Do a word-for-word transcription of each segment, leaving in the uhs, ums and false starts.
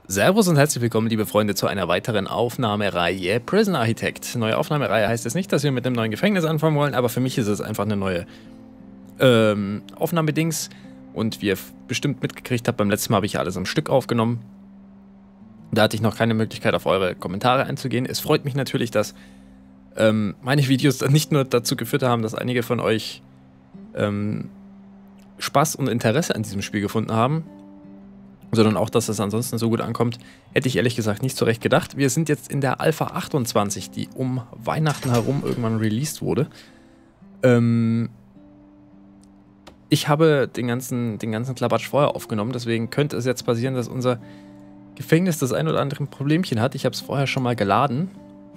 Servus und herzlich willkommen, liebe Freunde, zu einer weiteren Aufnahmereihe Prison Architect. Neue Aufnahmereihe heißt es nicht, dass wir mit einem neuen Gefängnis anfangen wollen, aber für mich ist es einfach eine neue ähm, Aufnahmedings. Und wie ihr bestimmt mitgekriegt habt, beim letzten Mal habe ich ja alles am Stück aufgenommen. Da hatte ich noch keine Möglichkeit, auf eure Kommentare einzugehen. Es freut mich natürlich, dass ähm, meine Videos nicht nur dazu geführt haben, dass einige von euch ähm, Spaß und Interesse an diesem Spiel gefunden haben, sondern auch, dass es ansonsten so gut ankommt, hätte ich ehrlich gesagt nicht so recht gedacht. Wir sind jetzt in der Alpha achtundzwanzig, die um Weihnachten herum irgendwann released wurde. Ähm ich habe den ganzen, den ganzen Klabatsch vorher aufgenommen, deswegen könnte es jetzt passieren, dass unser Gefängnis das ein oder andere Problemchen hat. Ich habe es vorher schon mal geladen.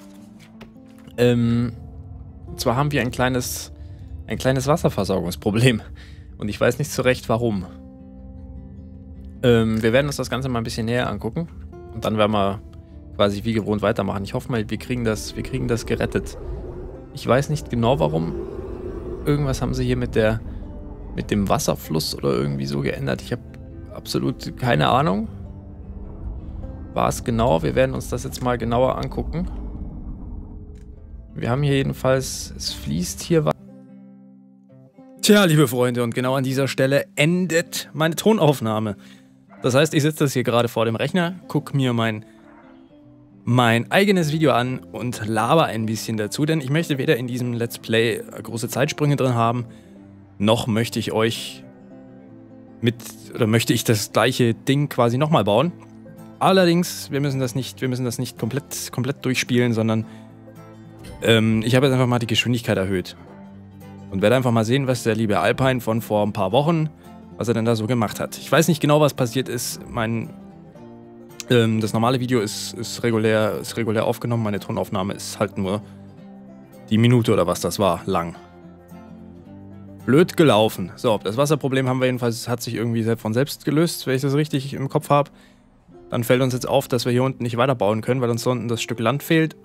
Ähm und zwar haben wir ein kleines, ein kleines Wasserversorgungsproblem. Und ich weiß nicht so recht, warum. Ähm, wir werden uns das Ganze mal ein bisschen näher angucken und dann werden wir quasi wie gewohnt weitermachen. Ich hoffe mal, wir kriegen das, wir kriegen das gerettet. Ich weiß nicht genau warum. Irgendwas haben sie hier mit der, mit dem Wasserfluss oder irgendwie so geändert. Ich habe absolut keine Ahnung, was genau. Wir werden uns das jetzt mal genauer angucken. Wir haben hier jedenfalls, es fließt hier was. Tja, liebe Freunde, und genau an dieser Stelle endet meine Tonaufnahme. Das heißt, ich sitze das hier gerade vor dem Rechner, gucke mir mein, mein eigenes Video an und laber ein bisschen dazu, denn ich möchte weder in diesem Let's Play große Zeitsprünge drin haben, noch möchte ich euch mit, oder möchte ich das gleiche Ding quasi nochmal bauen. Allerdings, wir müssen das nicht, wir müssen das nicht komplett, komplett durchspielen, sondern ähm, ich habe jetzt einfach mal die Geschwindigkeit erhöht. Und werde einfach mal sehen, was der liebe Alpine von vor ein paar Wochen, was er denn da so gemacht hat. Ich weiß nicht genau, was passiert ist. Mein, ähm, das normale Video ist, ist, regulär, ist regulär aufgenommen. Meine Tonaufnahme ist halt nur die Minute oder was das war, lang. Blöd gelaufen. So, das Wasserproblem haben wir jedenfalls, hat sich irgendwie von selbst gelöst, wenn ich das richtig im Kopf habe. Dann fällt uns jetzt auf, dass wir hier unten nicht weiterbauen können, weil uns da unten das Stück Land fehlt.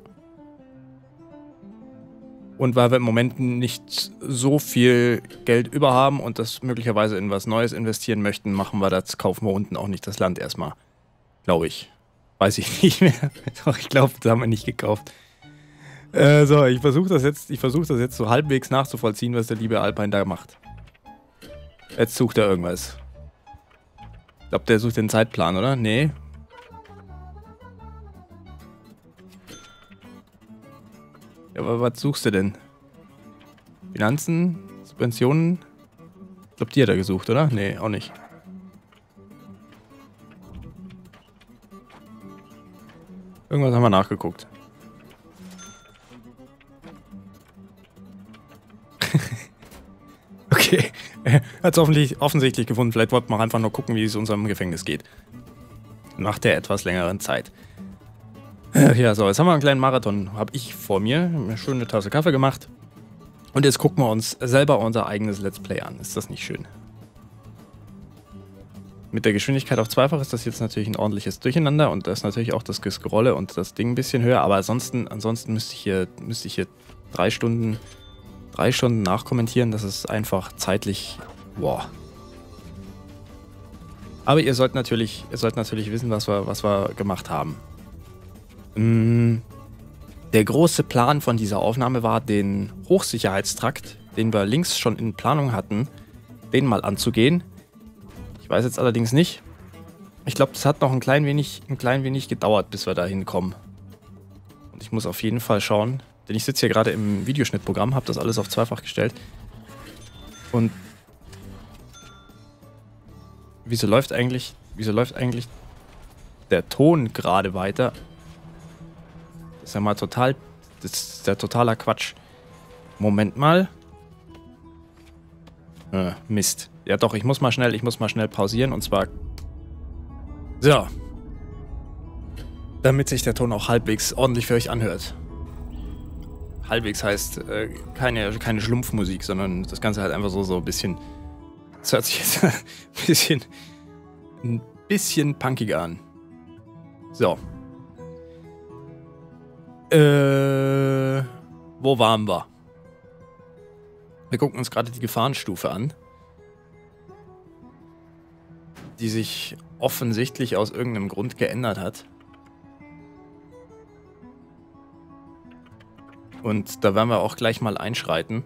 Und weil wir im Moment nicht so viel Geld über haben und das möglicherweise in was Neues investieren möchten, machen wir das, kaufen wir unten auch nicht das Land erstmal. Glaube ich. Weiß ich nicht mehr. Doch, ich glaube, das haben wir nicht gekauft. Äh, so, ich versuche das jetzt, ich versuche das jetzt so halbwegs nachzuvollziehen, was der liebe Alpine da macht. Jetzt sucht er irgendwas. Ich glaube, der sucht den Zeitplan, oder? Nee. Ja, aber was suchst du denn? Finanzen? Subventionen? Ich glaube, die hat er gesucht, oder? Nee, auch nicht. Irgendwas haben wir nachgeguckt. Okay. Hat es offensichtlich, offensichtlich gefunden. Vielleicht wollten wir einfach nur gucken, wie es unserem Gefängnis geht. Nach der etwas längeren Zeit. Ja, so, jetzt haben wir einen kleinen Marathon, habe ich vor mir, eine schöne Tasse Kaffee gemacht. Und jetzt gucken wir uns selber unser eigenes Let's Play an. Ist das nicht schön? Mit der Geschwindigkeit auf zweifach ist das jetzt natürlich ein ordentliches Durcheinander und da ist natürlich auch das Gescrolle und das Ding ein bisschen höher, aber ansonsten, ansonsten müsste ich hier, müsste ich hier drei Stunden, drei Stunden nachkommentieren. Das ist einfach zeitlich, boah. Aber ihr sollt natürlich, ihr sollt natürlich wissen, was wir, was wir gemacht haben. Der große Plan von dieser Aufnahme war, den Hochsicherheitstrakt, den wir links schon in Planung hatten, den mal anzugehen. Ich weiß jetzt allerdings nicht. Ich glaube, das hat noch ein klein wenig, ein klein wenig gedauert, bis wir da hinkommen. Und ich muss auf jeden Fall schauen, denn ich sitze hier gerade im Videoschnittprogramm, habe das alles auf zweifach gestellt. Und wieso läuft eigentlich, wieso läuft eigentlich der Ton gerade weiter? Das ist ja mal total, das ist der totaler Quatsch. Moment mal. Äh, Mist. Ja doch, ich muss mal schnell, ich muss mal schnell pausieren und zwar so. Damit sich der Ton auch halbwegs ordentlich für euch anhört. Halbwegs heißt äh, keine, keine Schlumpfmusik, sondern das Ganze halt einfach so, so ein bisschen, das hört sich jetzt ein bisschen, ein bisschen punkiger an. So. Äh, wo waren wir? Wir gucken uns gerade die Gefahrenstufe an, die sich offensichtlich aus irgendeinem Grund geändert hat. Und da werden wir auch gleich mal einschreiten.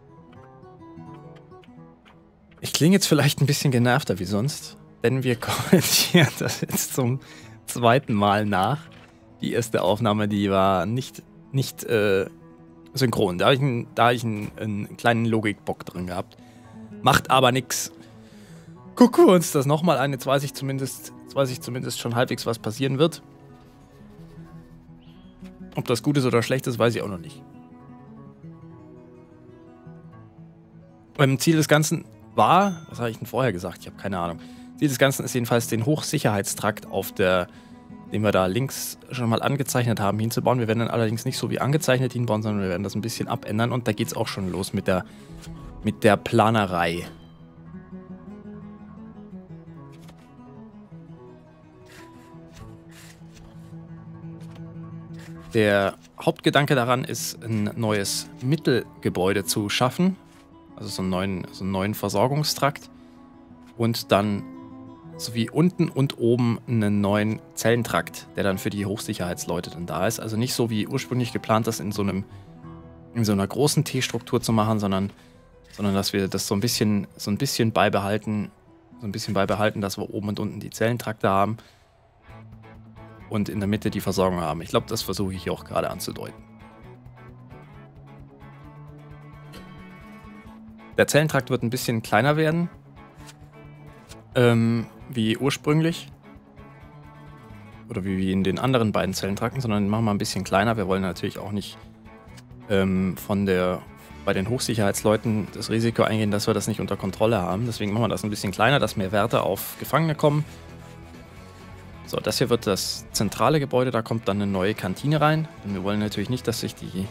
Ich klinge jetzt vielleicht ein bisschen genervter wie sonst, denn wir kommentieren das jetzt zum zweiten Mal nach. Die erste Aufnahme, die war nicht, nicht äh, synchron. Da habe ich, einen, da hab ich einen, einen kleinen Logikbock drin gehabt. Macht aber nichts. Gucken wir uns das nochmal an. Jetzt weiß ich zumindest, jetzt weiß ich zumindest schon halbwegs, was passieren wird. Ob das gut ist oder schlecht ist, weiß ich auch noch nicht. Beim Ziel des Ganzen war, was habe ich denn vorher gesagt? Ich habe keine Ahnung. Ziel des Ganzen ist jedenfalls, den Hochsicherheitstrakt auf der, den wir da links schon mal angezeichnet haben, hinzubauen. Wir werden dann allerdings nicht so wie angezeichnet hinbauen, sondern wir werden das ein bisschen abändern und da geht es auch schon los mit der, mit der Planerei. Der Hauptgedanke daran ist, ein neues Mittelgebäude zu schaffen, also so einen neuen, so einen neuen Versorgungstrakt und dann sowie unten und oben einen neuen Zellentrakt, der dann für die Hochsicherheitsleute dann da ist. Also nicht so wie ursprünglich geplant, das in so einem in so einer großen T-Struktur zu machen, sondern, sondern dass wir das so ein bisschen so ein bisschen beibehalten, so ein bisschen beibehalten, dass wir oben und unten die Zellentrakte haben. Und in der Mitte die Versorgung haben. Ich glaube, das versuche ich auch gerade anzudeuten. Der Zellentrakt wird ein bisschen kleiner werden, ähm, wie ursprünglich. Oder wie in den anderen beiden Zellentrakten, sondern machen wir ein bisschen kleiner. Wir wollen natürlich auch nicht ähm, von der, bei den Hochsicherheitsleuten das Risiko eingehen, dass wir das nicht unter Kontrolle haben. Deswegen machen wir das ein bisschen kleiner, dass mehr Werte auf Gefangene kommen. So, das hier wird das zentrale Gebäude, da kommt dann eine neue Kantine rein. Und wir wollen natürlich nicht, dass sich die,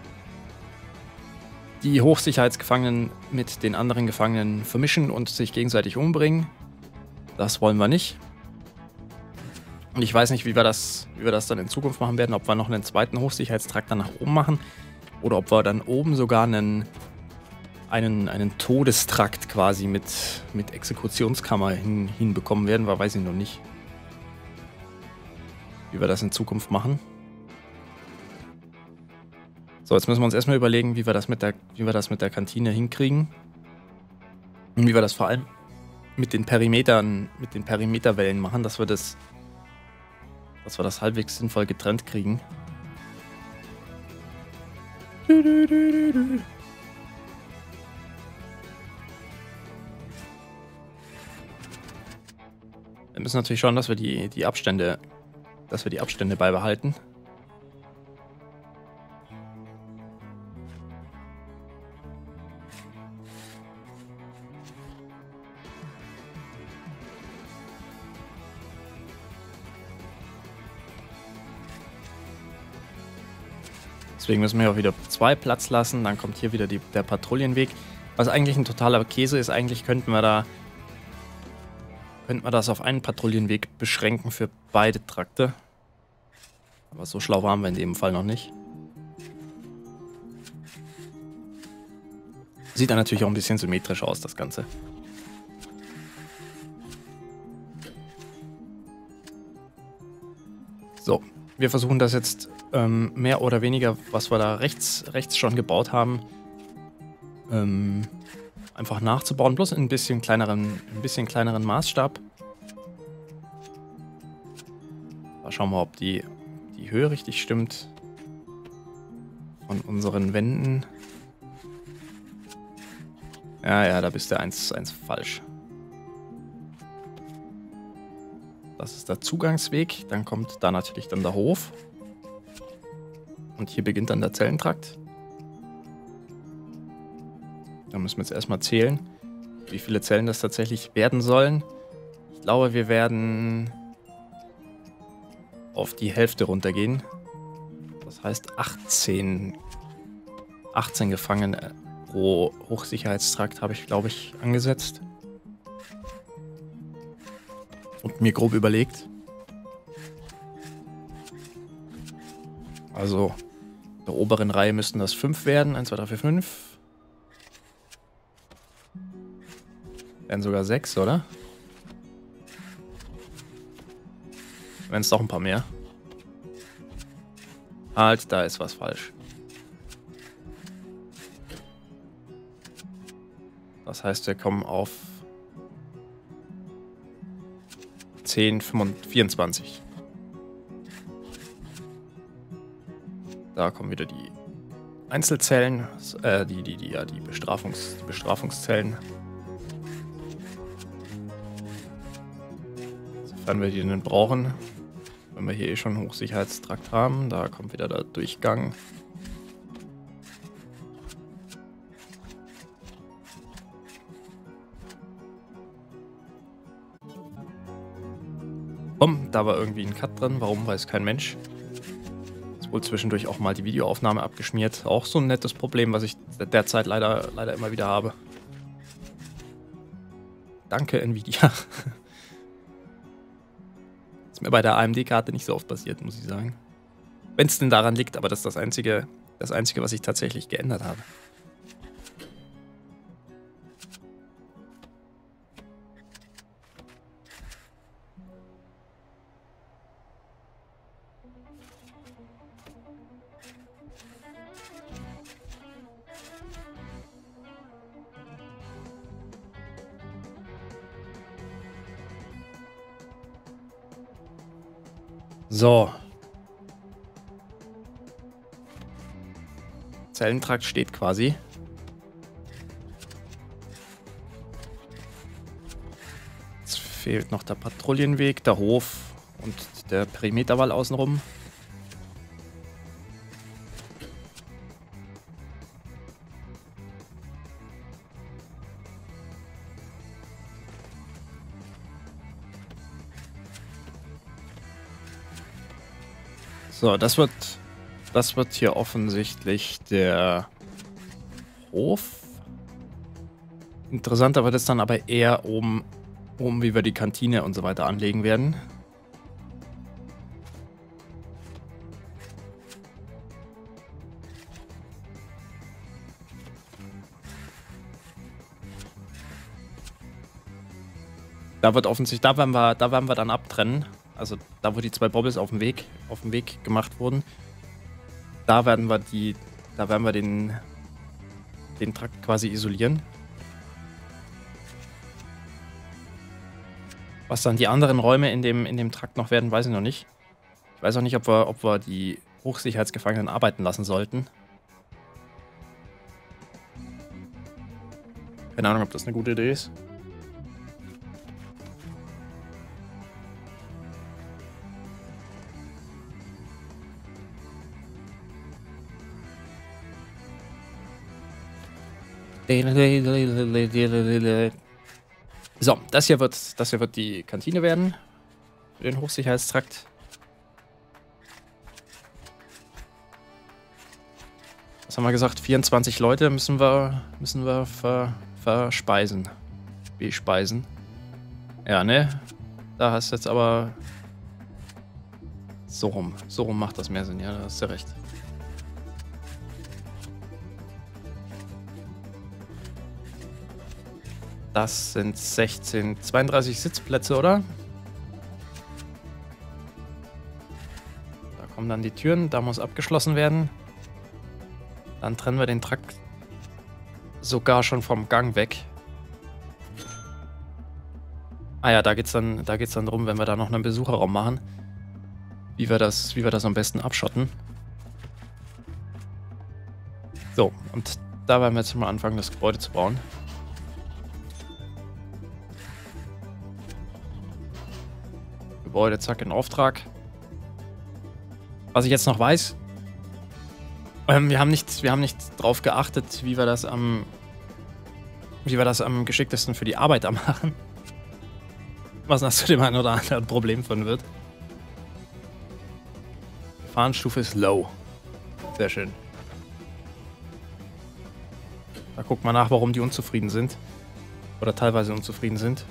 die Hochsicherheitsgefangenen mit den anderen Gefangenen vermischen und sich gegenseitig umbringen. Das wollen wir nicht. Und ich weiß nicht, wie wir das, wie wir das dann in Zukunft machen werden, ob wir noch einen zweiten Hochsicherheitstrakt dann nach oben machen oder ob wir dann oben sogar einen, einen, einen Todestrakt quasi mit, mit Exekutionskammer hin, hinbekommen werden, weil weiß ich noch nicht, wie wir das in Zukunft machen. So, jetzt müssen wir uns erstmal überlegen, wie wir das mit der, wie wir das mit der Kantine hinkriegen. Und wie wir das vor allem mit den Perimetern, mit den Perimeterwellen machen, dass wir das, dass wir das halbwegs sinnvoll getrennt kriegen. Wir müssen natürlich schauen, dass wir die, die Abstände dass wir die Abstände beibehalten. Deswegen müssen wir auch wieder zwei Platz lassen. Dann kommt hier wieder die, der Patrouillenweg. Was eigentlich ein totaler Käse ist, eigentlich könnten wir da könnten wir das auf einen Patrouillenweg beschränken für beide Trakte. Aber so schlau waren wir in dem Fall noch nicht. Sieht dann natürlich auch ein bisschen symmetrisch aus, das Ganze. So, wir versuchen das jetzt ähm, mehr oder weniger, was wir da rechts, rechts schon gebaut haben, ähm, einfach nachzubauen, bloß in ein bisschen kleineren, ein bisschen kleineren Maßstab. Da schauen wir, ob die, die Höhe richtig stimmt von unseren Wänden. Ja, ja, da bist du eins zu eins falsch. Das ist der Zugangsweg, dann kommt da natürlich dann der Hof. Und hier beginnt dann der Zellentrakt. Da müssen wir jetzt erstmal zählen, wie viele Zellen das tatsächlich werden sollen. Ich glaube, wir werden auf die Hälfte runtergehen. Das heißt achtzehn, achtzehn Gefangene pro Hochsicherheitstrakt habe ich, glaube ich, angesetzt. Und mir grob überlegt. Also in der oberen Reihe müssten das fünf werden. eins, zwei, drei, vier, fünf. Wären sogar sechs, oder? Wenn es doch ein paar mehr. Halt, da ist was falsch. Das heißt, wir kommen auf zehn, vierundzwanzig. Da kommen wieder die Einzelzellen, äh, die, die, die, ja, die, Bestrafungs, die Bestrafungszellen. Sofern wir die denn brauchen. Wenn wir hier eh schon einen Hochsicherheitstrakt haben, da kommt wieder der Durchgang. Bumm, da war irgendwie ein Cut drin. Warum, weiß kein Mensch. Ist wohl zwischendurch auch mal die Videoaufnahme abgeschmiert. Auch so ein nettes Problem, was ich derzeit leider, leider immer wieder habe. Danke, Nvidia. Ist mir bei der A M D-Karte nicht so oft passiert, muss ich sagen. Wenn es denn daran liegt, aber das ist das Einzige, das Einzige, was ich tatsächlich geändert habe. So. Zellentrakt steht quasi. Jetzt fehlt noch der Patrouillenweg, der Hof und der Perimeterwall außenrum. So, das wird, das wird hier offensichtlich der Hof. Interessanter wird es dann aber eher oben, oben, wie wir die Kantine und so weiter anlegen werden. Da wird offensichtlich, da werden wir, da werden wir dann abtrennen. Also da, wo die zwei Bobbles auf dem Weg, auf dem Weg gemacht wurden, da werden wir die, da werden wir den, den Trakt quasi isolieren. Was dann die anderen Räume in dem, in dem Trakt noch werden, weiß ich noch nicht. Ich weiß auch nicht, ob wir, ob wir die Hochsicherheitsgefangenen arbeiten lassen sollten. Keine Ahnung, ob das eine gute Idee ist. So, das hier wird, das hier wird die Kantine werden. Für den Hochsicherheitstrakt. Was haben wir gesagt? vierundzwanzig Leute müssen wir, müssen wir ver, verspeisen. Bespeisen. Ja, ne? Da hast du jetzt aber... So rum. So rum macht das mehr Sinn. Ja, da hast du recht. Das sind sechzehn, zweiunddreißig Sitzplätze, oder? Da kommen dann die Türen, da muss abgeschlossen werden. Dann trennen wir den Trakt sogar schon vom Gang weg. Ah ja, da geht's dann, da geht's dann drum, wenn wir da noch einen Besucherraum machen, wie wir das, wie wir das am besten abschotten. So, und da werden wir jetzt mal anfangen, das Gebäude zu bauen. Gebäude, zack, in Auftrag. Was ich jetzt noch weiß, ähm, wir haben nicht, wir haben nicht drauf geachtet, wie wir das am, wie wir das am geschicktesten für die Arbeiter machen. Was nach zu dem einen oder anderen Problem führen wird. Gefahrenstufe ist low. Sehr schön. Da guckt man nach, warum die unzufrieden sind. Oder teilweise unzufrieden sind.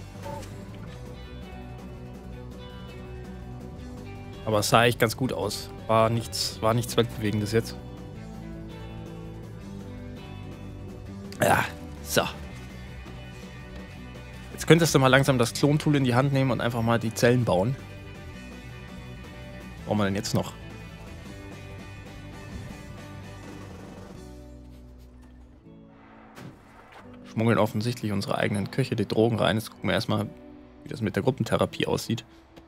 Aber es sah eigentlich ganz gut aus. War nichts, war nichts Weltbewegendes jetzt. Ja, so. Jetzt könntest du mal langsam das Klontool in die Hand nehmen und einfach mal die Zellen bauen. Was brauchen wir denn jetzt noch? Schmuggeln offensichtlich unsere eigenen Köche die Drogen rein. Jetzt gucken wir erstmal, wie das mit der Gruppentherapie aussieht.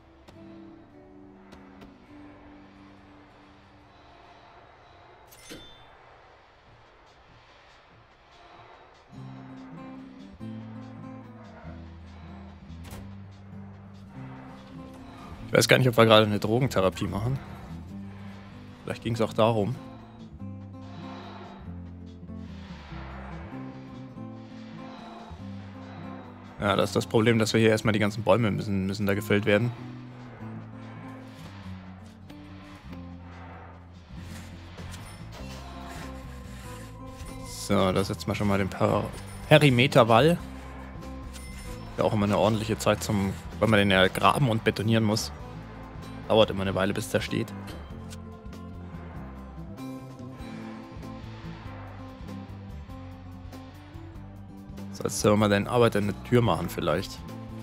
Ich weiß gar nicht, ob wir gerade eine Drogentherapie machen. Vielleicht ging es auch darum. Ja, das ist das Problem, dass wir hier erstmal die ganzen Bäume müssen, müssen da gefällt werden. So, da setzen wir schon mal den per Perimeterwall. Ja, auch immer eine ordentliche Zeit, zum, weil man den ja graben und betonieren muss. Dauert immer eine Weile, bis der steht. So, jetzt sollen wir den Arbeiter eine Tür machen vielleicht.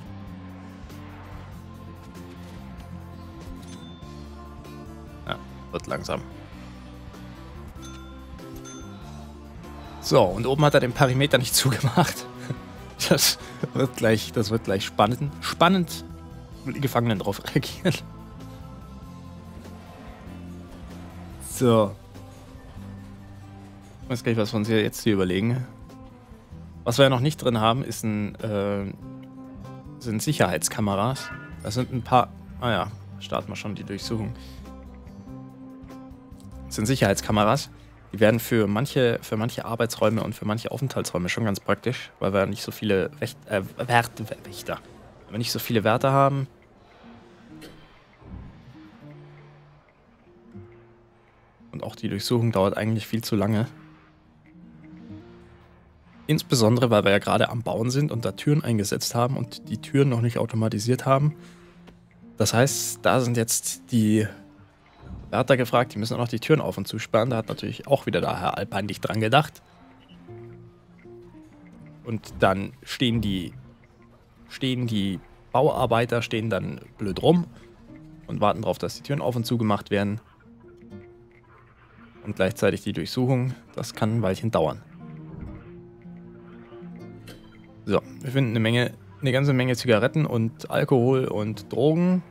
Ja, wird langsam. So, und oben hat er den Perimeter nicht zugemacht. Das wird gleich, das wird gleich spannend. Spannend, wie die Gefangenen darauf reagieren. So. Ich weiß gar nicht, was wir uns hier jetzt hier überlegen. Was wir ja noch nicht drin haben, ist ein, äh, sind Sicherheitskameras. Das sind ein paar... Ah ja, starten wir schon die Durchsuchung. Das sind Sicherheitskameras. Die werden für manche, für manche Arbeitsräume und für manche Aufenthaltsräume schon ganz praktisch, weil wir nicht so viele Wächt, äh, Werte, Wächter, weil wir nicht so viele Werte haben. Und auch die Durchsuchung dauert eigentlich viel zu lange. Insbesondere, weil wir ja gerade am Bauen sind und da Türen eingesetzt haben und die Türen noch nicht automatisiert haben. Das heißt, da sind jetzt die Wärter gefragt, die müssen auch noch die Türen auf und zusperren. Da hat natürlich auch wieder der Herr Alpine nicht dran gedacht. Und dann stehen die, stehen die Bauarbeiter, stehen dann blöd rum und warten darauf, dass die Türen auf und zu gemacht werden. Und gleichzeitig die Durchsuchung, das kann ein Weilchen dauern. So, wir finden eine Menge, eine ganze Menge Zigaretten und Alkohol und Drogen.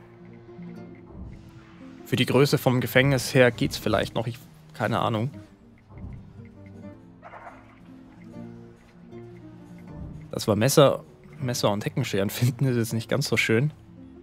Für die Größe vom Gefängnis her geht's vielleicht noch, ich keine Ahnung. Dass wir Messer, Messer und Heckenscheren finden, ist jetzt nicht ganz so schön.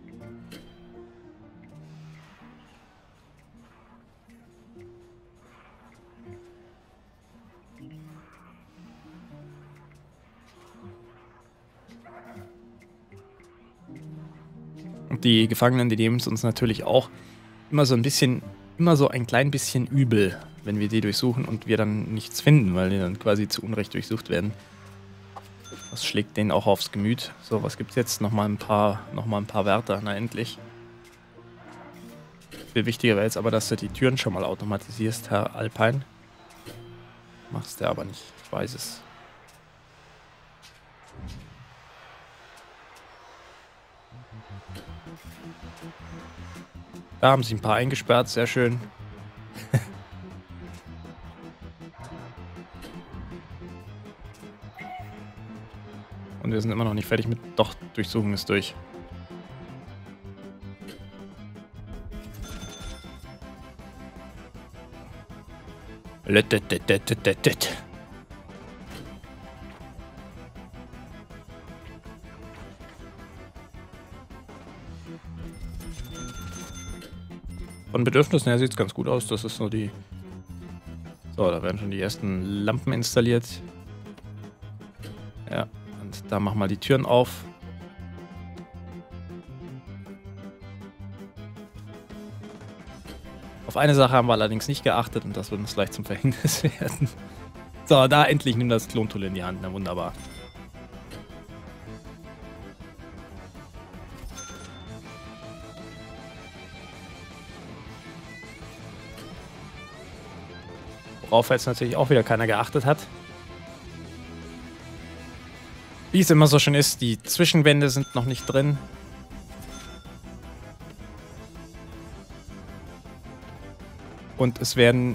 Und die Gefangenen, die nehmen es uns natürlich auch immer so ein bisschen, immer so ein klein bisschen übel, wenn wir die durchsuchen und wir dann nichts finden, weil die dann quasi zu Unrecht durchsucht werden. Das schlägt denen auch aufs Gemüt. So, was gibt's jetzt? Nochmal ein paar, nochmal ein paar Wärter, na endlich. Viel wichtiger wäre jetzt aber, dass du die Türen schon mal automatisierst, Herr Alpine. Machst du aber nicht, ich weiß es. Da haben sie ein paar eingesperrt, sehr schön. Und wir sind immer noch nicht fertig mit... Doch, Durchsuchung ist durch. Von Bedürfnissen her sieht es ganz gut aus. Das ist so die... So, da werden schon die ersten Lampen installiert. Ja, und da machen wir die Türen auf. Auf eine Sache haben wir allerdings nicht geachtet und das wird uns gleich zum Verhängnis werden. So, da endlich nimmt das Klontool in die Hand. Na wunderbar. Worauf jetzt natürlich auch wieder keiner geachtet hat. Wie es immer so schön ist, die Zwischenwände sind noch nicht drin. Und es werden...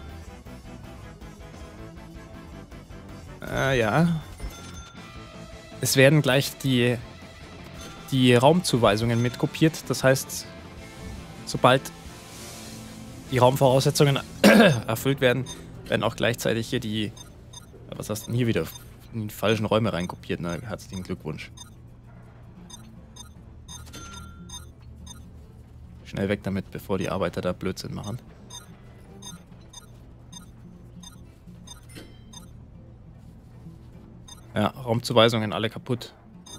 Äh, ja. Es werden gleich die, die Raumzuweisungen mit kopiert. Das heißt, sobald die Raumvoraussetzungen erfüllt werden, werden auch gleichzeitig hier die... Was hast du denn hier wieder? In die falschen Räume reinkopiert. Na, herzlichen Glückwunsch. Schnell weg damit, bevor die Arbeiter da Blödsinn machen. Ja, Raumzuweisungen alle kaputt.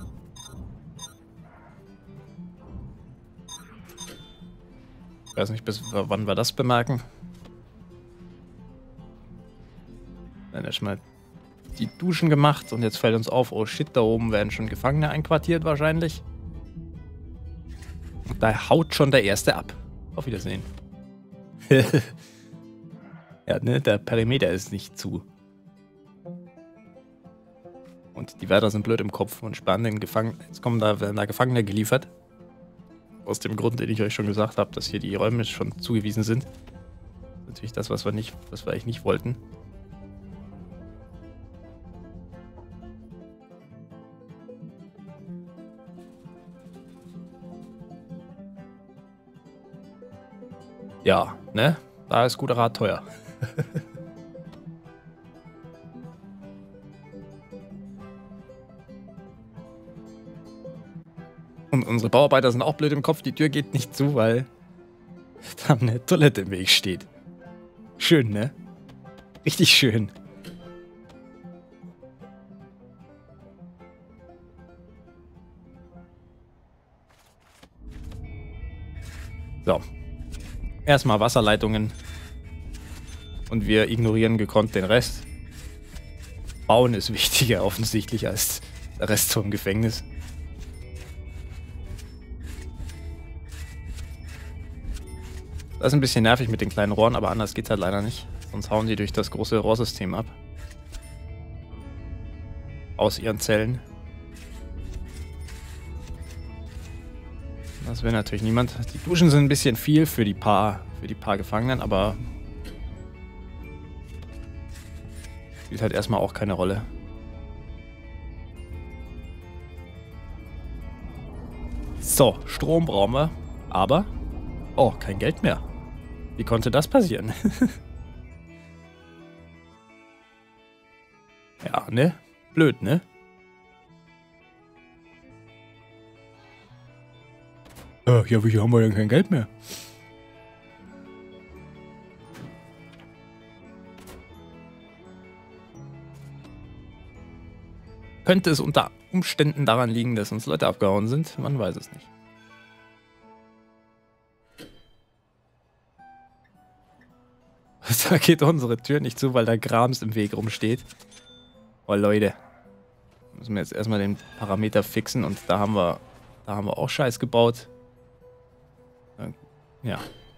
Ich weiß nicht, bis wann wir das bemerken. Dann erstmal die Duschen gemacht und jetzt fällt uns auf, oh shit, da oben werden schon Gefangene einquartiert wahrscheinlich. Und da haut schon der Erste ab. Auf Wiedersehen. Ja, ne, der Perimeter ist nicht zu. Und die Wärter sind blöd im Kopf und sperren den Gefangenen. Jetzt kommen da, werden da Gefangene geliefert. Aus dem Grund, den ich euch schon gesagt habe, dass hier die Räume schon zugewiesen sind. Natürlich das, was wir nicht, was wir eigentlich nicht wollten. Ja, ne? Da ist guter Rat teuer. Und unsere Bauarbeiter sind auch blöd im Kopf. Die Tür geht nicht zu, weil da eine Toilette im Weg steht. Schön, ne? Richtig schön. So. Erstmal Wasserleitungen. Und wir ignorieren gekonnt den Rest. Bauen ist wichtiger offensichtlich als der Rest vom Gefängnis. Das ist ein bisschen nervig mit den kleinen Rohren, aber anders geht's halt leider nicht. Sonst hauen die durch das große Rohrsystem ab. Aus ihren Zellen. Das will natürlich niemand. Die Duschen sind ein bisschen viel für die paar, für die paar Gefangenen, aber spielt halt erstmal auch keine Rolle. So, Strom brauchen wir, aber oh, kein Geld mehr. Wie konnte das passieren? Ja, ne? Blöd, ne? Äh, ja, wieso haben wir denn kein Geld mehr? Könnte es unter Umständen daran liegen, dass uns Leute abgehauen sind? Man weiß es nicht. Da geht unsere Tür nicht zu, weil da Grams im Weg rumsteht. Oh Leute. Müssen wir jetzt erstmal den Parameter fixen und da haben wir, da haben wir auch Scheiß gebaut. Ja.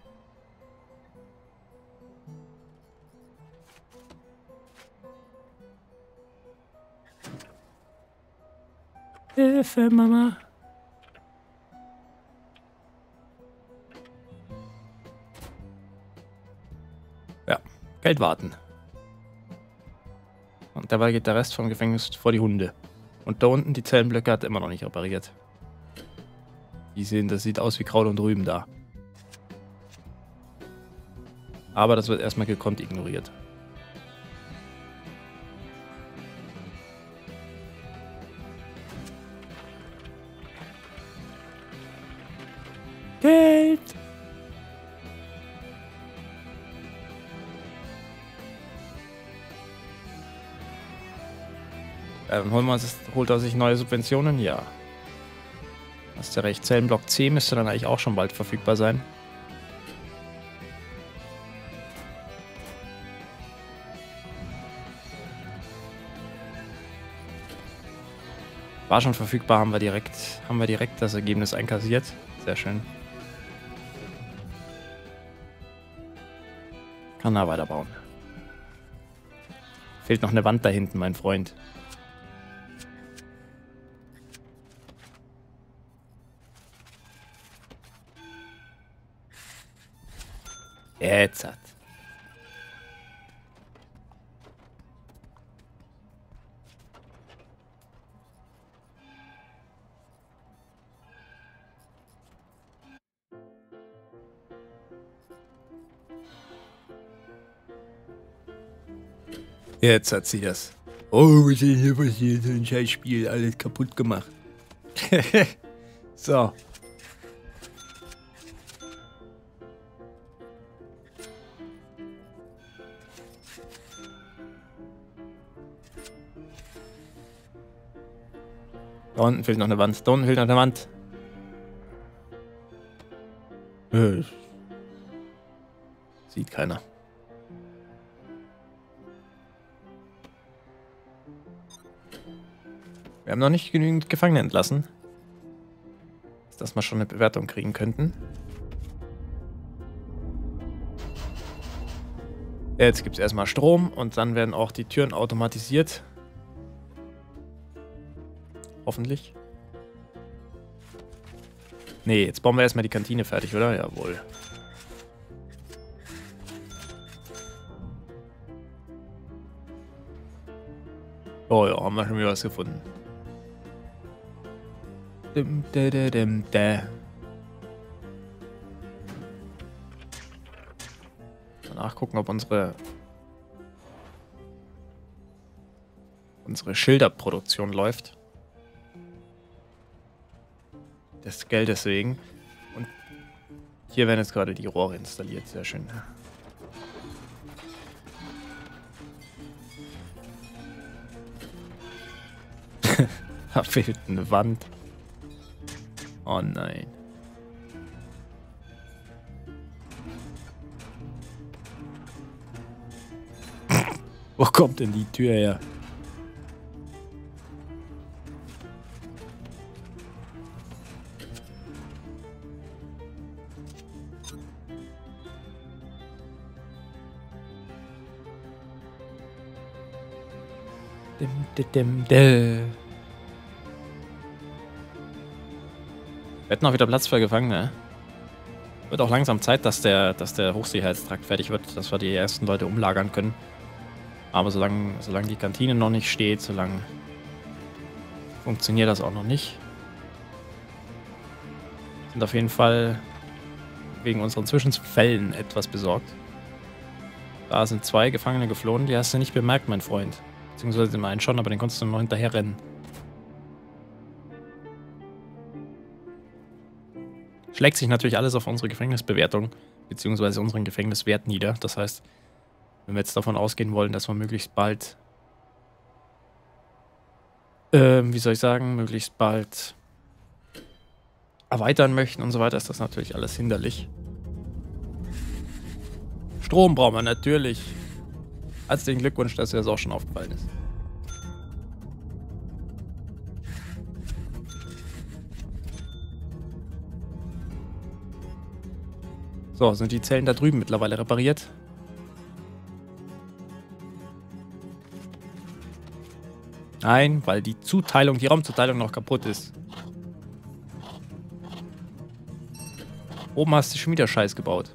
Hilfe, Mama. Ja, Geld warten. Und dabei geht der Rest vom Gefängnis vor die Hunde. Und da unten die Zellenblöcke hat er immer noch nicht repariert. Die sehen, das sieht aus wie Kraut und Rüben da. Aber das wird erstmal gekonnt ignoriert. Geld! Ja, dann holen wir uns, holt er sich neue Subventionen? Ja. Hast du recht. Zellenblock C müsste dann eigentlich auch schon bald verfügbar sein. War schon verfügbar, haben wir direkt, haben wir direkt das Ergebnis einkassiert. Sehr schön. Kann er weiterbauen. Fehlt noch eine Wand da hinten, mein Freund. Jetzt hat. Jetzt hat sie das. Oh, was ist denn hier passiert? So ein scheiß Spiel, alles kaputt gemacht. So. Da unten fehlt noch eine Wand. Da unten fehlt noch eine Wand. Äh, Sieht keiner. Wir haben noch nicht genügend Gefangene entlassen, dass wir schon eine Bewertung kriegen könnten. Jetzt gibt es erstmal Strom und dann werden auch die Türen automatisiert. Hoffentlich. Nee, jetzt bauen wir erstmal die Kantine fertig, oder? Jawohl. Oh ja, haben wir schon wieder was gefunden. Dim, da, da, dim, da. Danach gucken, ob unsere unsere Schilderproduktion läuft. Das Geld deswegen. Und hier werden jetzt gerade die Rohre installiert. Sehr schön. Da fehlt eine Wand. Oh nein. Wo kommt denn die Tür her? Dim, dim, dim, dim. Wir hätten auch wieder Platz für Gefangene. Wird auch langsam Zeit, dass der, dass der Hochsicherheitstrakt fertig wird, dass wir die ersten Leute umlagern können. Aber solange, solange die Kantine noch nicht steht, solange funktioniert das auch noch nicht. Sind auf jeden Fall wegen unseren Zwischenfällen etwas besorgt. Da sind zwei Gefangene geflohen, die hast du nicht bemerkt, mein Freund. Beziehungsweise den einen schon, aber den konntest du noch hinterher rennen. Schlägt sich natürlich alles auf unsere Gefängnisbewertung, beziehungsweise unseren Gefängniswert nieder. Das heißt, wenn wir jetzt davon ausgehen wollen, dass wir möglichst bald, ähm, wie soll ich sagen, möglichst bald erweitern möchten und so weiter, ist das natürlich alles hinderlich. Strom brauchen wir natürlich. Herzlichen Glückwunsch, dass dir das auch schon aufgefallen ist. So, sind die Zellen da drüben mittlerweile repariert? Nein, weil die Zuteilung, die Raumzuteilung noch kaputt ist. Oben hast du schon wieder Scheiß gebaut.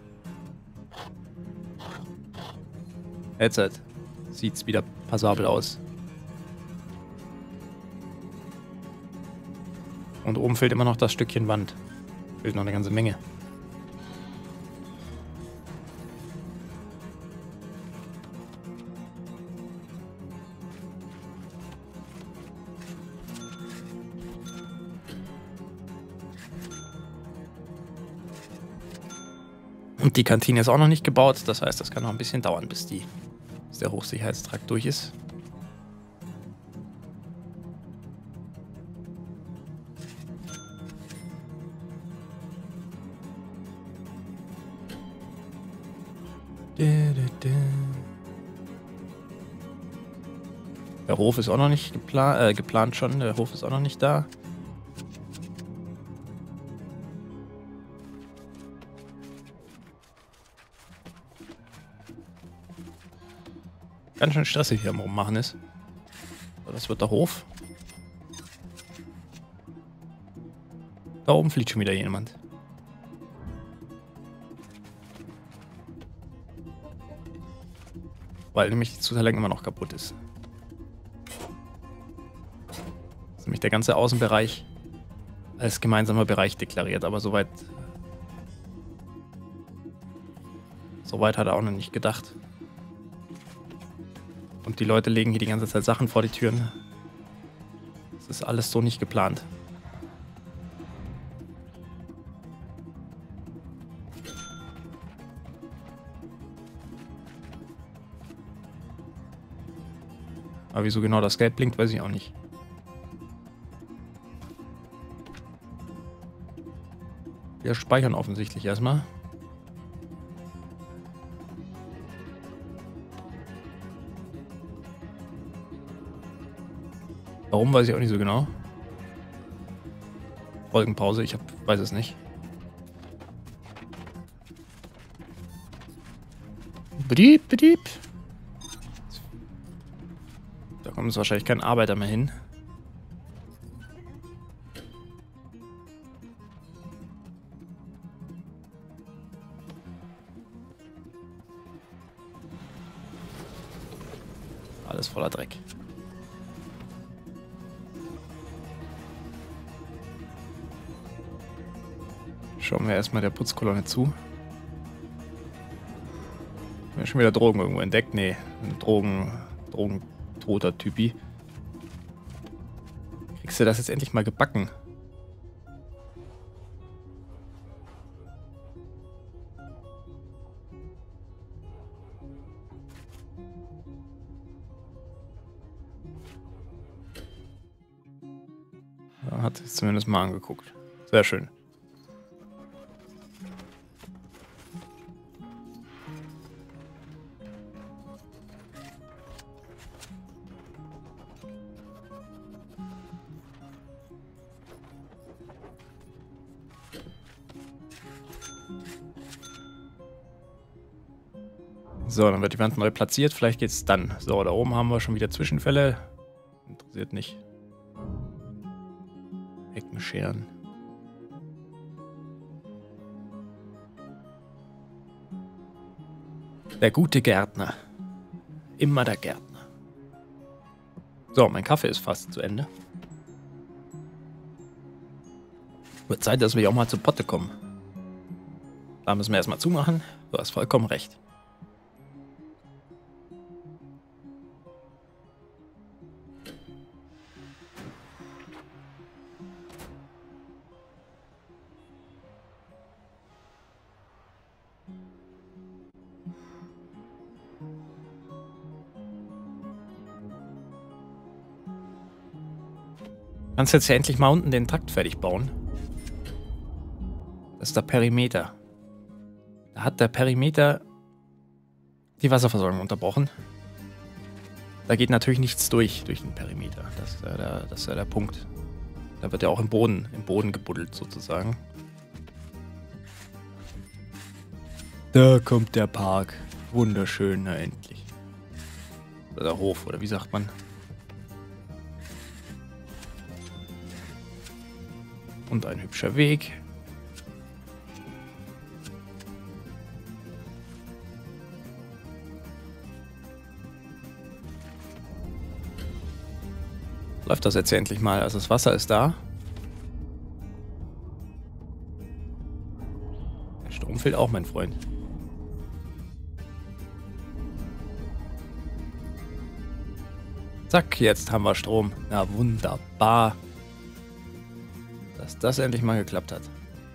Jetzt halt. Sieht's wieder passabel aus. Und oben fehlt immer noch das Stückchen Wand. Fehlt noch eine ganze Menge. Und die Kantine ist auch noch nicht gebaut, das heißt, das kann noch ein bisschen dauern, bis, die, bis der Hochsicherheitstrakt durch ist. Der Hof ist auch noch nicht geplant, äh, geplant schon, der Hof ist auch noch nicht da. Ganz schön stressig hier am Rummachen ist. So, das wird der Hof. Da oben fliegt schon wieder jemand. Weil nämlich die Zuteilung immer noch kaputt ist. Das ist nämlich der ganze Außenbereich als gemeinsamer Bereich deklariert, aber soweit soweit hat er auch noch nicht gedacht. Und die Leute legen hier die ganze Zeit Sachen vor die Türen. Das ist alles so nicht geplant. Aber wieso genau das Geld blinkt, weiß ich auch nicht. Wir speichern offensichtlich erstmal. Warum, weiß ich auch nicht so genau. Folgenpause, ich hab, weiß es nicht. Betrieb, Betrieb. Da kommt jetzt wahrscheinlich kein Arbeiter mehr hin. Alles voller Dreck. Schauen wir erstmal der Putzkolonne zu. Haben wir schon wieder Drogen irgendwo entdeckt? Nee, ein Drogen, Drogentoter Typi. Kriegst du das jetzt endlich mal gebacken? Ja, hat sich zumindest mal angeguckt. Sehr schön. So, dann wird die Wand neu platziert. Vielleicht geht's dann. So, da oben haben wir schon wieder Zwischenfälle. Interessiert nicht. Ecken scheren. Der gute Gärtner. Immer der Gärtner. So, mein Kaffee ist fast zu Ende. Wird Zeit, dass wir auch mal zur Potte kommen. Da müssen wir erstmal zumachen. Du hast vollkommen recht. Kannst jetzt ja endlich mal unten den Trakt fertig bauen. Das ist der Perimeter. Da hat der Perimeter die Wasserversorgung unterbrochen. Da geht natürlich nichts durch, durch den Perimeter. Das ist ja der, das ist ja der Punkt. Da wird ja auch im Boden, im Boden gebuddelt sozusagen. Da kommt der Park. Wunderschön, na endlich. Oder der Hof, oder wie sagt man? Und ein hübscher Weg. Läuft das jetzt endlich mal? Also das Wasser ist da. Der Strom fehlt auch, mein Freund. Zack, jetzt haben wir Strom. Na wunderbar. Dass das endlich mal geklappt hat.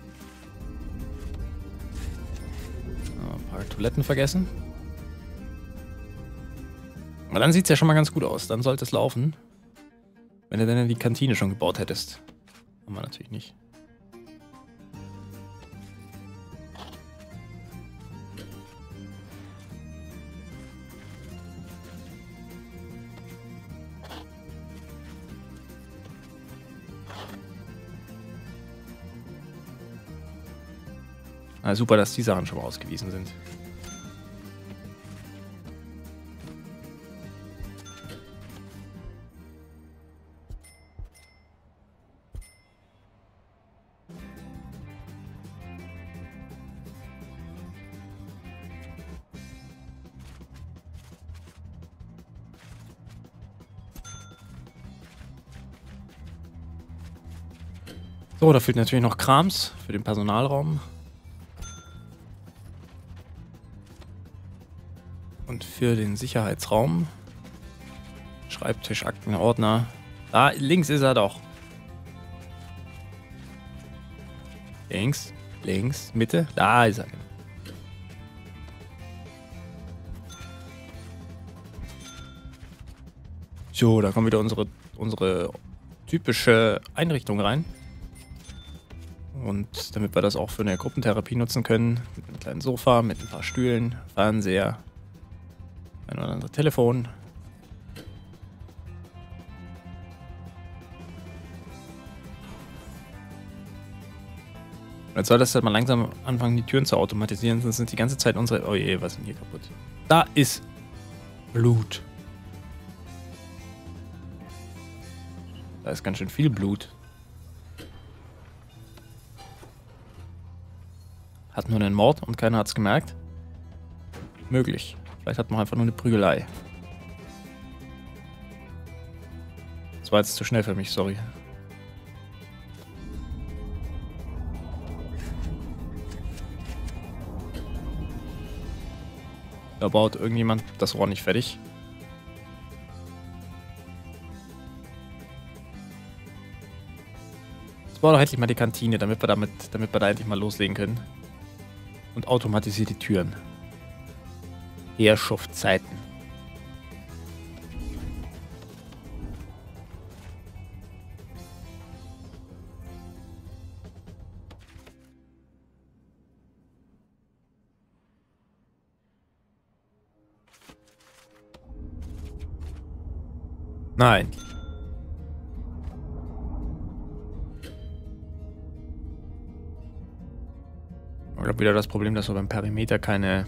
Oh, ein paar Toiletten vergessen. Aber dann sieht es ja schon mal ganz gut aus. Dann sollte es laufen. Wenn du dann die Kantine schon gebaut hättest. Haben wir natürlich nicht. Ah, super, dass die Sachen schon mal ausgewiesen sind. So, da fehlt natürlich noch Krams für den Personalraum. Und für den Sicherheitsraum. Schreibtisch, Akten, Ordner. Da, links ist er doch. Links, links, Mitte. Da ist er. So, da kommt wieder unsere, unsere typische Einrichtung rein. Und damit wir das auch für eine Gruppentherapie nutzen können, mit einem kleinen Sofa, mit ein paar Stühlen, Fernseher, ein oder andere Telefon. Jetzt soll das halt mal langsam anfangen, die Türen zu automatisieren, sonst sind die ganze Zeit unsere... Oh je, was ist denn hier kaputt? Da ist Blut. Da ist ganz schön viel Blut. Hat nur einen Mord und keiner hat es gemerkt? Möglich. Vielleicht hat man einfach nur eine Prügelei. Das war jetzt zu schnell für mich, sorry. Da baut irgendjemand das Rohr nicht fertig. Jetzt baut doch endlich mal die Kantine, damit wir, damit, damit wir da endlich mal loslegen können. Und automatisiert die Türen. Herrschaftszeiten. Nein. Ich habe wieder das Problem, dass wir beim Perimeter keine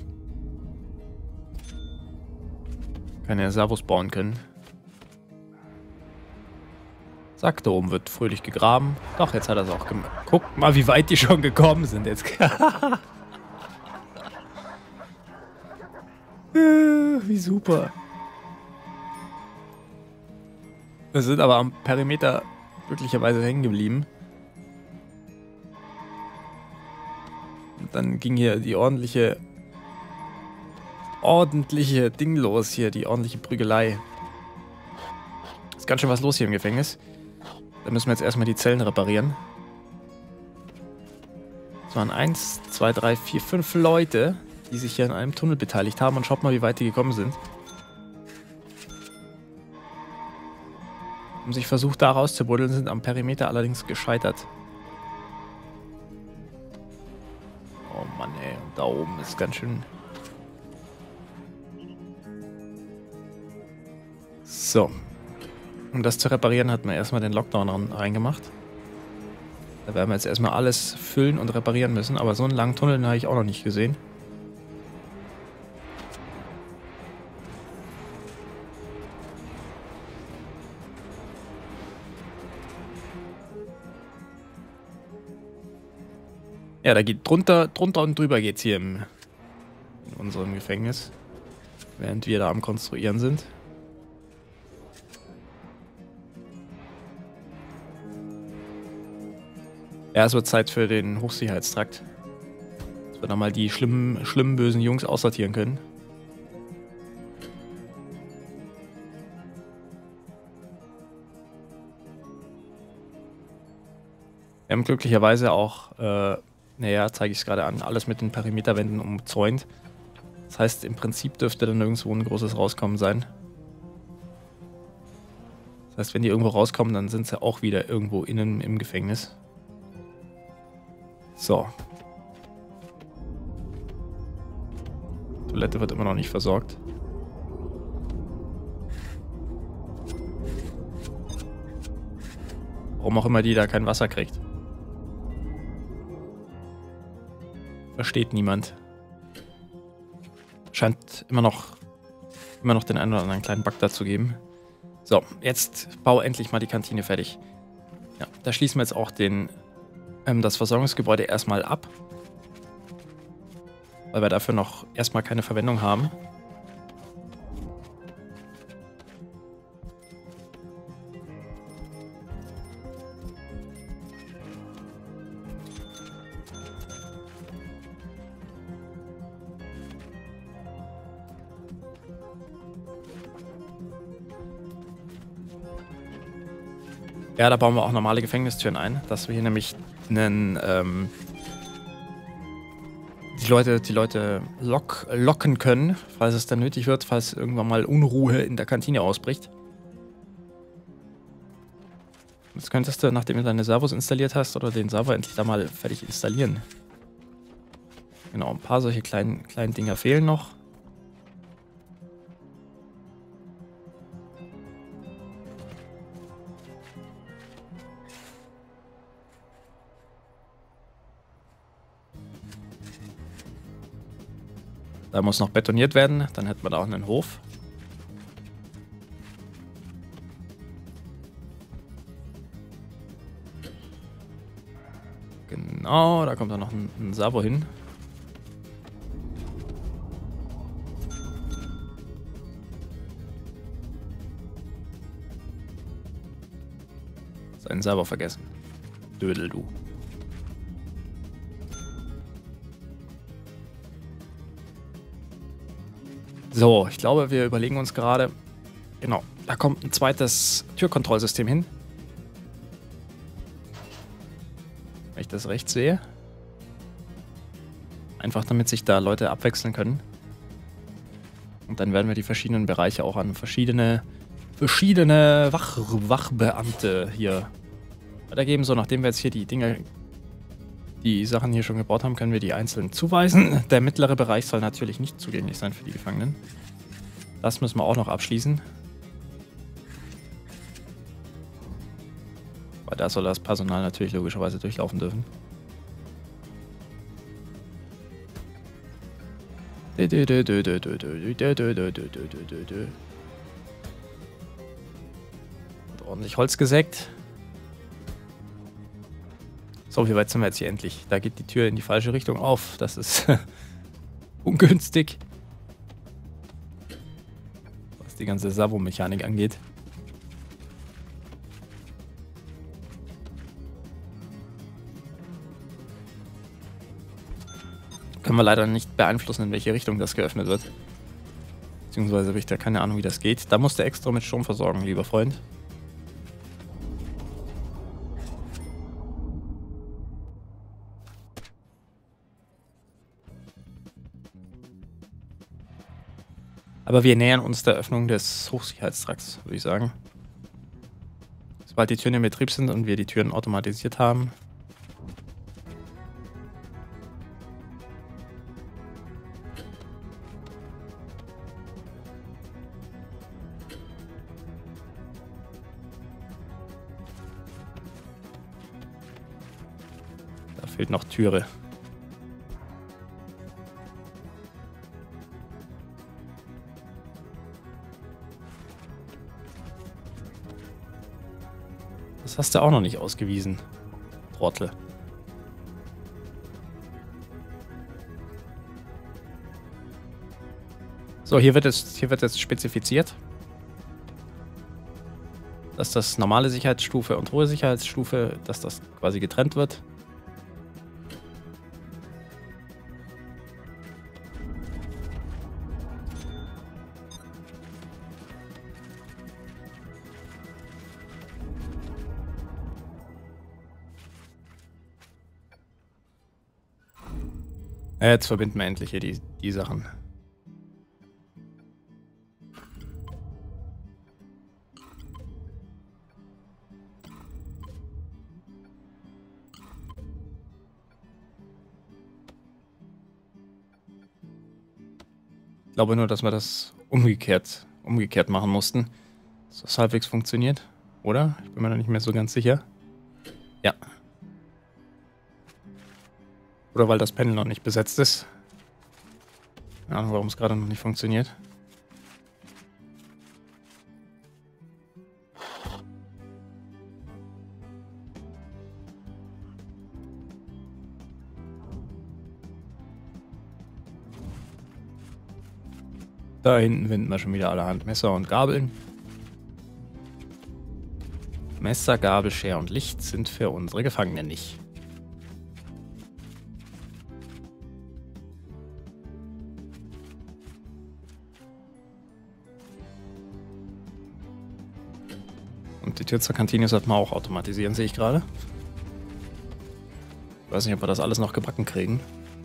keine Servos bauen können. Zack, da oben wird fröhlich gegraben. Doch, jetzt hat er es auch gemacht. Guckt mal, wie weit die schon gekommen sind jetzt. Wie super. Wir sind aber am Perimeter glücklicherweise hängen geblieben. Und dann ging hier die ordentliche, ordentliche Ding los hier, die ordentliche Prügelei. Ist ganz schön was los hier im Gefängnis. Da müssen wir jetzt erstmal die Zellen reparieren. Es waren eins, zwei, drei, vier, fünf Leute, die sich hier in einem Tunnel beteiligt haben. Und schaut mal, wie weit die gekommen sind. Haben sich versucht, da rauszubuddeln, sind am Perimeter allerdings gescheitert. Oh Mann, ey. Und da oben ist ganz schön... So. Um das zu reparieren, hat man erstmal den Lockdown reingemacht. Da werden wir jetzt erstmal alles füllen und reparieren müssen. Aber so einen langen Tunnel habe ich auch noch nicht gesehen. Ja, da geht drunter, drunter und drüber geht's hier im, in unserem Gefängnis. Während wir da am Konstruieren sind. Ja, es wird Zeit für den Hochsicherheitstrakt. Dass wir da mal die schlimmen, schlimmen, bösen Jungs aussortieren können. Wir haben glücklicherweise auch, äh, naja, zeige ich es gerade an, alles mit den Perimeterwänden umzäunt. Das heißt, im Prinzip dürfte dann nirgendwo ein großes Rauskommen sein. Das heißt, wenn die irgendwo rauskommen, dann sind sie auch wieder irgendwo innen im Gefängnis. So. Toilette wird immer noch nicht versorgt. Warum auch immer die da kein Wasser kriegt. Versteht niemand. Scheint immer noch, immer noch den einen oder anderen kleinen Bug dazu geben. So, jetzt baue endlich mal die Kantine fertig. Ja, da schließen wir jetzt auch den, ähm, das Versorgungsgebäude erstmal ab. Weil wir dafür noch erstmal keine Verwendung haben. Ja, da bauen wir auch normale Gefängnistüren ein, dass wir hier nämlich einen, ähm, die Leute, die Leute lock, locken können, falls es dann nötig wird, falls irgendwann mal Unruhe in der Kantine ausbricht. Jetzt könntest du, nachdem du deine Servos installiert hast, oder den Server endlich da mal fertig installieren. Genau, ein paar solche kleinen, kleinen Dinger fehlen noch. Da muss noch betoniert werden, dann hätten wir da auch einen Hof. Genau, da kommt dann noch ein, ein Servo hin. Seinen Servo vergessen. Dödel, du. So, ich glaube, wir überlegen uns gerade. Genau, da kommt ein zweites Türkontrollsystem hin. Wenn ich das recht sehe. Einfach damit sich da Leute abwechseln können. Und dann werden wir die verschiedenen Bereiche auch an verschiedene, verschiedene Wach, Wachbeamte hier weitergeben. So, nachdem wir jetzt hier die Dinge, die Sachen hier schon gebaut haben, können wir die einzeln zuweisen. Der mittlere Bereich soll natürlich nicht zugänglich sein für die Gefangenen. Das müssen wir auch noch abschließen. Weil da soll das Personal natürlich logischerweise durchlaufen dürfen. Wird ordentlich Holz gesägt. So, wie weit sind wir jetzt hier endlich? Da geht die Tür in die falsche Richtung auf. Das ist ungünstig. Was die ganze Servomechanik angeht. Können wir leider nicht beeinflussen, in welche Richtung das geöffnet wird. Beziehungsweise habe ich da keine Ahnung, wie das geht. Da musst du extra mit Strom versorgen, lieber Freund. Aber wir nähern uns der Öffnung des Hochsicherheitstrakts, würde ich sagen. Sobald die Türen in Betrieb sind und wir die Türen automatisiert haben. Da fehlt noch Türe. Das hast du auch noch nicht ausgewiesen, Trottel. So, hier wird jetzt, hier wird jetzt spezifiziert, dass das normale Sicherheitsstufe und hohe Sicherheitsstufe, dass das quasi getrennt wird. Jetzt verbinden wir endlich hier die, die Sachen. Ich glaube nur, dass wir das umgekehrt, umgekehrt machen mussten. Dass das halbwegs funktioniert, oder? Ich bin mir da nicht mehr so ganz sicher. Ja. Oder weil das Panel noch nicht besetzt ist. Keine Ahnung, warum es gerade noch nicht funktioniert. Da hinten finden wir schon wieder allerhand Messer und Gabeln. Messer, Gabel, Schere und Licht sind für unsere Gefangenen nicht. Und die Tür zur Kantine sollten wir auch automatisieren, sehe ich gerade. Ich weiß nicht, ob wir das alles noch gebacken kriegen.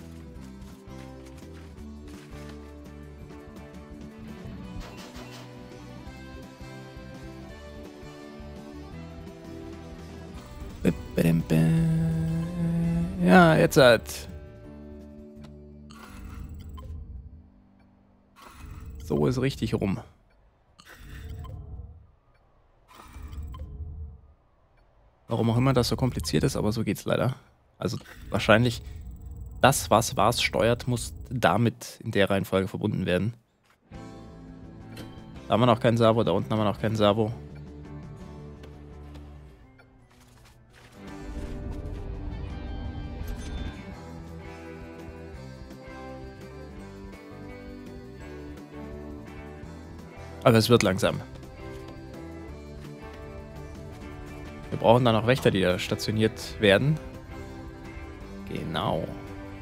Ja, jetzt halt. So ist richtig rum. Warum auch immer das so kompliziert ist, aber so geht's leider. Also wahrscheinlich das, was was steuert, muss damit in der Reihenfolge verbunden werden. Da haben wir noch keinen Servo, da unten haben wir noch keinen Servo. Aber es wird langsam. Wir brauchen dann noch Wächter, die da stationiert werden. Genau.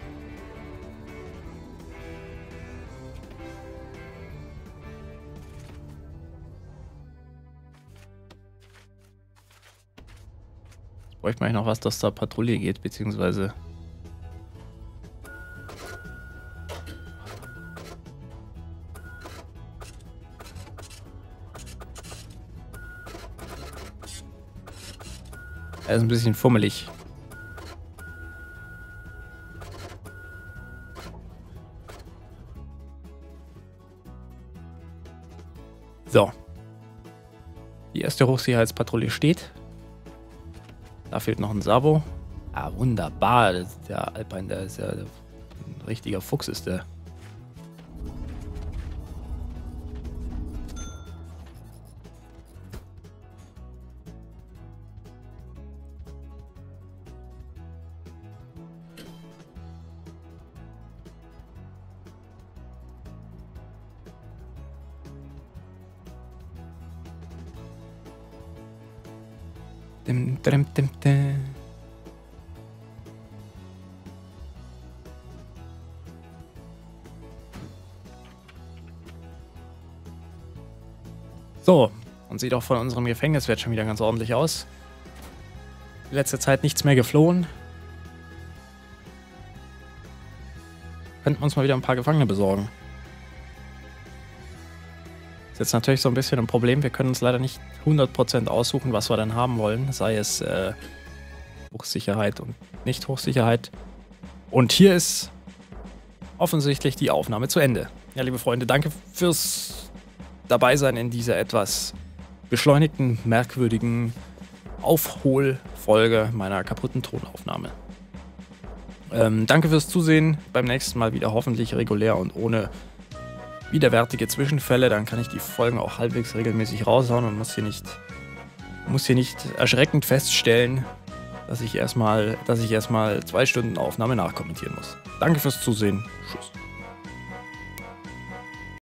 Jetzt bräuchte man eigentlich noch was, das da Patrouille geht, beziehungsweise... Er ist ein bisschen fummelig. So. Die erste Hochsicherheitspatrouille steht. Da fehlt noch ein Servo. Ah, wunderbar. Das ist der Alpine, der ist ja ein richtiger Fuchs, ist der. Dim, dim, dim, dim. So, und sieht auch von unserem Gefängniswert schon wieder ganz ordentlich aus. In letzter Zeit nichts mehr geflohen. Könnten wir uns mal wieder ein paar Gefangene besorgen. Ist jetzt natürlich so ein bisschen ein Problem. Wir können uns leider nicht hundert Prozent aussuchen, was wir dann haben wollen. Sei es äh, Hochsicherheit und Nicht-Hochsicherheit. Und hier ist offensichtlich die Aufnahme zu Ende. Ja, liebe Freunde, danke fürs Dabeisein in dieser etwas beschleunigten, merkwürdigen Aufholfolge meiner kaputten Tonaufnahme. Ähm, danke fürs Zusehen. Beim nächsten Mal wieder hoffentlich regulär und ohne widerwärtige Zwischenfälle. Dann kann ich die Folgen auch halbwegs regelmäßig raushauen und muss hier nicht, muss hier nicht erschreckend feststellen, dass ich erstmal, dass ich erstmal zwei Stunden Aufnahme nachkommentieren muss. Danke fürs Zusehen. Tschüss.